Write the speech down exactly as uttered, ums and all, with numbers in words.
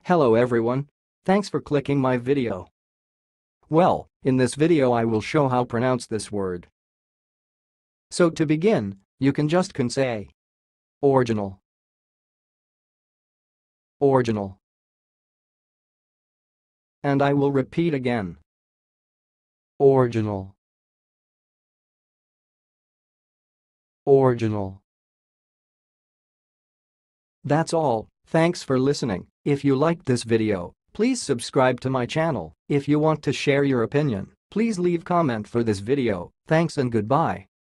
Hello everyone. Thanks for clicking my video. Well, in this video I will show how pronounce this word. So to begin, you can just can say Orgional. Orgional. And I will repeat again. Orgional. Orgional. That's all. Thanks for listening. If you liked this video, please subscribe to my channel. If you want to share your opinion, please leave comment for this video. Thanks and goodbye.